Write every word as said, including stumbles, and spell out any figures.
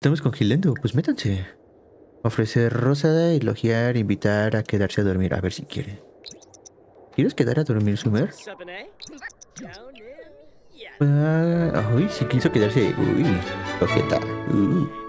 Estamos congelando, pues métanse. Ofrecer rosada, elogiar, invitar a quedarse a dormir. A ver si quiere. ¿Quieres quedar a dormir, Sumer? Ah, uy, si quiso quedarse. Uy, coqueta. Uh.